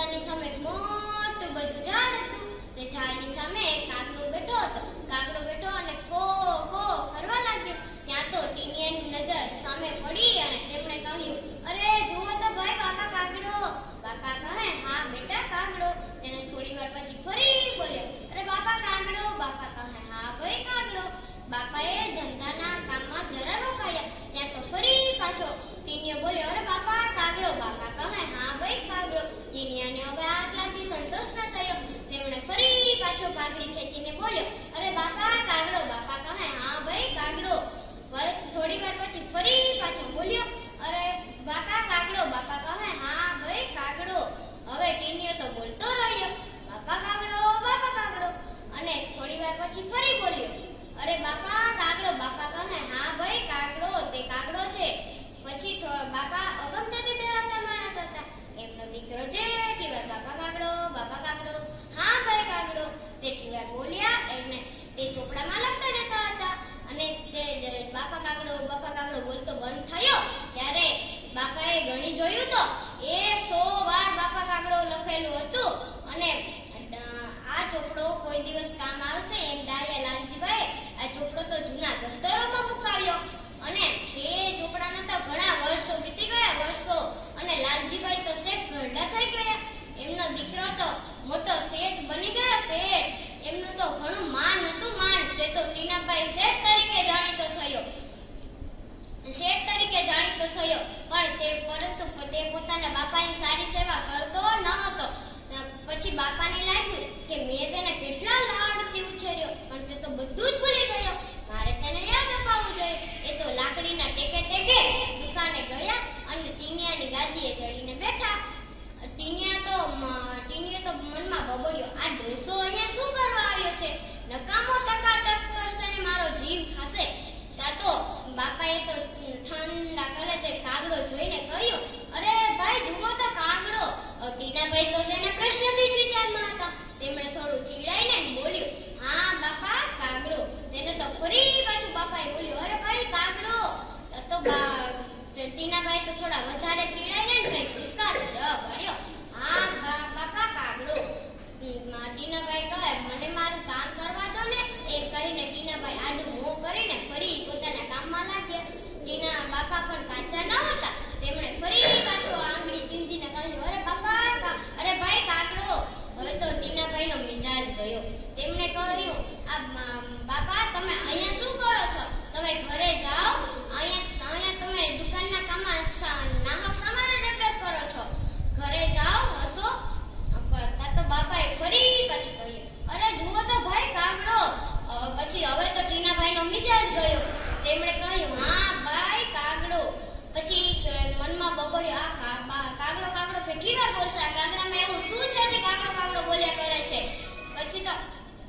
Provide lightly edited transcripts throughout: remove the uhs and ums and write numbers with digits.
રસ્તાની સામે મોટું બધું ઝાડ હતું. તે ઝાડની સામે કાગડો બેઠો હતો. કાગડો બેઠો અને કો કો કરવા લાગ્યો. ત્યાં તો ટીનિયાની નજર સામે પડી અને તેમણે કહ્યું, અરે જુઓ તો ભાઈ બાપા કાગડો. બાપા કહે, હા બેટા કાગડો. તેને થોડી વાર પછી ફરી બોલ્યો, અરે બાપા કાગડો. બાપા કહે, હા ભાઈ કાગડો. બાપાએ ધંધાના કામમાં જરા રોકાયા. ત્યાં તો ફરી પાછો ટીનિયો બોલ્યો, અરે બાપા કાગડો. બાપા કહે, હા ભાઈ કાગડો. ટીનિયાને હવે આટલાથી સંતોષ ન થયો. તેમણે ફરી પાછો પાઘડી ખેંચીને બોલ્યો, અરે બાપા કાગડો. બાપા કહે, હા ભાઈ કાગડો. થોડી વાર પછી ફરી પાછો બોલ્યો, અરે બાપા કાગડો. બાપા કહે, હા ભાઈ કાગડો. હવે ટીનિયો તો બોલતો રહ્યો, બાપા કાગડો. અને થોડી વાર પછી ફરી બોલ્યો, અરે બાપા કાગડો. બાપા કહે, હા ભાઈ કાગડો. તે કાગડો છે. પછી બાપા અગમચેતી ધરાવતા માણસ હતા. એમનો દીકરો જેટલી વાર બાપા કાગડો, હા ભાઈ કાગડો જેટલી વાર બોલ્યા એને તે ચોપડામાં લખતા જતા હતા. અને તે બાપા કાગડો બોલતો બંધ થયો ત્યારે બાપાએ ગણી જોયું તો 100 વાર બાપા કાગડો લખેલું હતું. અને આ ચોપડો કોઈ દિવસ કામ આવશે એમ ડાયા લાલજીભાઈ આ ચોપડો તો જૂના દફતરોમાં મુકાવ્યો. અને તે ચોપડાના તો ઘણા વર્ષો વીતી ગયા. અને લાલજીભાઈ તો શેઠ ઘરડા થઈ ગયા. એમનો દીકરો તો મોટો શેઠ બની ગયો. એમનું તો ઘણું માન હતું. તે તો ટીનાભાઈ શેઠ તરીકે જાણીતો થયો. પરંતુ તે પોતાના બાપાની સારી સેવા કરતો ન હતો. પછી બાપાને લાગ્યું કે મેં તેને કેટલા લાડથી ઉછેર્યો, પણ તે તો બધું જ ભૂલી ગયો. મારે તેને યાદ અપાવવું જોઈએ. એ તો લાકડીના ટેકે દુકાને ગયા અને ટીનિયાની ગાદીએ ચડીને બેઠા. ટીનિયો તો મનમાં બબડ્યો, આ ડોસો અહીંયા શું કરવા આવ્યો છે? નકામો ટકાટક કરશે ને મારો જીવ ખાશે. તા તો બાપાએ તો ઠંડા કલેજે કાગડો જોઈને કહ્યું, અરે ભાઈ જુઓ તો કાગડો. ટીનાભાઈ તો તેના પ્રશ્નથી વિચારમાં હતા. તેમણે થોડું ચીડાઈને બોલ્યું, હા બાપા કાગડો. તેને તો ફરી પાછું બાપાએ બોલ્યું, અરે ભાઈ કાગડો. તો ટીનાભાઈ તો થોડા વધારે ચીડાઈને કંઈક ધિસકારો પડ્યો, હા બાપા કાગડો. ટીનાભાઈ કહે, મને મારું કામ કરવા દો ને. એ કહીને ટીનાભાઈ આડું મોં કરીને ફરી પોતાના કામમાં લાગ્યા. બાપા પણ કાચા ન હતા. તેમણે ફરી પાછો આંગળી ચીંધીને કહ્યું, અરે ભાઈ કાગડો. હવે તો ટીનાભાઈનો મિજાજ ગયો. તેમણે કહ્યું, બાપા તમે અહીંયા શું કરો છો? તમે ઘરે જાઓ. અહીંયા તમે દુકાનના કામમાં નાહક સામાન ડબડબ કરો છો. ઘરે જાઓ, હસો. તો બાપાએ ફરી પાછું કહ્યું, અરે જુઓ તો ભાઈ કાગડો. પછી હવે તો ટીનાભાઈનો મિજાજ ગયો. તેમણે કહ્યું, હા ભાઈ કાગડો. પછી મનમાં બબડ્યો, આ કાગડો કેટલી વાર બોલશે? આ કાગડામાં એવું શું છે કે કાગડો બોલ્યા કરે છે? પછી તો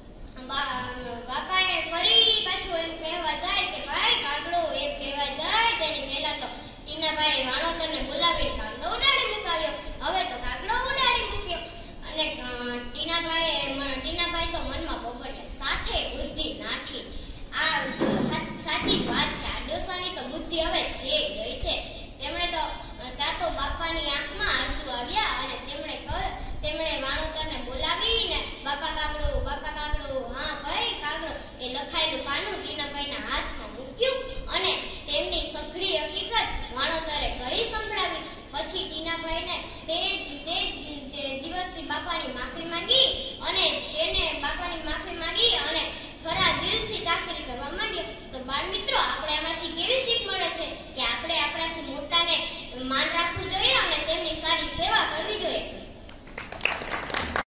બાપાએ ફરી પાછું એમ કહેવા જાય કે ભાઈ કાગડો એમ કહેવા જાય તેની પહેલા તો ટીનાભાઈ વાણોતરને બોલાવી કાગડો ઉડાડી મુકાવ્યો. હવે તો કાગડો ઉડાડી મૂક્યો. અને ટીનાભાઈ તો મનમાં બબડ્યા, સાથે બુદ્ધિ નાખી. આ સાચી જ વાત છે. આ ડોસાની તો બુદ્ધિ હવે છે ગઈ છે. તેમણે તો ત્યાં તો બાપાની આંખમાં આંસુ આવ્યા અને તેમણે વાણોતરને બોલાવીને બાપા કાગડો, હા ભાઈ કાગડો એ લખાયેલું પાનું ટીનાભાઈના હાથમાં મૂક્યું અને તેમની સઘળી હકીકત વાણોતરે કહી સંભળાવી. પછી ટીનાભાઈને તે દિવસથી બાપાની માફી માંગી અને ખરા દિલથી ચાકરી કરવા માંડ્યો. તો બાળ મિત્રો, આપણે આમાંથી કેવી શીખ મળે છે કે આપણે આપણાથી મોટાને માન રાખવું જોઈએ અને તેમની સારી સેવા કરવી